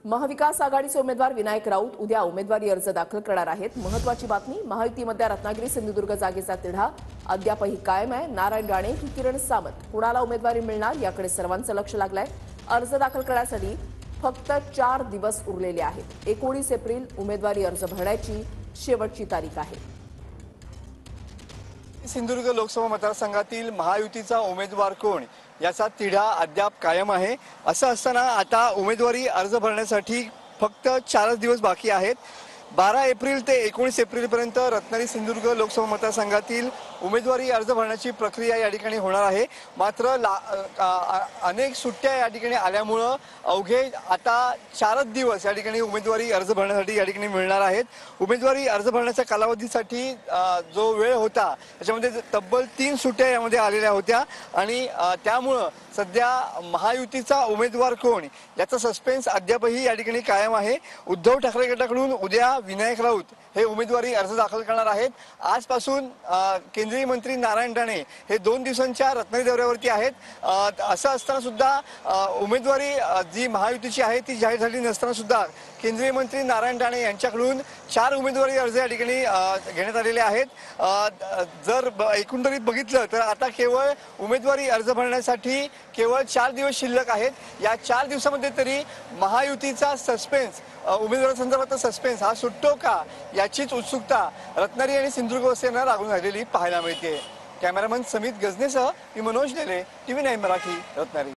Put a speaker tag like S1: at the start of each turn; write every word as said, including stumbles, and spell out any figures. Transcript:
S1: महाविकास आघाडीचे उमेदवार विनायक राऊत उद्या उमेदवारी अर्ज दाखल करणार आहेत। महत्त्वाची बातमी, महायुतीमध्ये रत्नागिरी सिंधुदुर्ग जागेचा तिढा अद्यापही कायम आहे। नारायण राणे की किरण सामंत, कुणाला उमेदवारी मिळणार याकडे सर्वांचं लक्ष लागलंय। अर्ज दाखल करण्यासाठी फक्त चार दिवस उरलेले आहेत। एकोणीस एप्रिल उमेदवारी अर्ज भरण्याची शेवटची तारीख आहे।
S2: सिंधुदुर्ग लोकसभा मतदारसंघातील महायुतीचा उमेदवार कोण याचा तिढा अद्याप कायम आहे। असं असताना आता उमेदवारी अर्ज भरण्यासाठी फक्त चारच दिवस बाकी आहेत। बारा एप्रिल ते एकोणीस एप्रिल पर्यंत रत्नागिरी सिंधुदुर्ग लोकसभा मतदारसंघातील उमेदवारी अर्ज भरण्याची प्रक्रिया या ठिकाणी होणार आहे। मात्र अनेक सुट्ट्या या ठिकाणी आल्यामुळे अवघे आता चारच दिवस या ठिकाणी उमेदवारी अर्ज भरण्यासाठी या ठिकाणी मिळणार आहेत। उमेदवारी अर्ज भरण्याच्या कालावधीसाठी जो वेळ होता त्याच्यामध्ये तब्बल तीन सुट्ट्या यामध्ये आलेल्या होत्या आणि त्यामुळे सध्या महायुतीचा उमेदवार कोण याचा सस्पेन्स अद्यापही या ठिकाणी कायम आहे। उद्धव ठाकरे गटाकडून उद्या विनायक राऊत हे उमेदवारी अर्ज दाखल करणार आहेत। आजपासून केंद्रीय मंत्री नारायण राणे हे दोन दिवसांच्या रत्नागिरी दौऱ्यावरती आहेत। असं असताना सुद्धा उमेदवारी जी महायुतीची आहे ती जाहीर झाली नसताना सुद्धा केंद्रीय मंत्री नारायण राणे यांच्याकडून चार उमेदवारी अर्ज या ठिकाणी घेण्यात आलेले आहेत। जर एकंदरीत बघितलं तर आता केवळ उमेदवारी अर्ज भरण्यासाठी केवळ चार दिवस शिल्लक आहेत। या चार दिवसामध्ये तरी महायुतीचा सस्पेन्स, उमेदवारांसंदर्भातला सस्पेन्स हा सुटतो का याचीच उत्सुकता रत्नागिरी आणि सिंधुदुर्गवासियांना लागून राहिलेली पाहायला मिळते। कॅमेरामन समित गजनेसह मी मनोज लेले, टीव्ही नाईन मराठी, रत्नागिरी।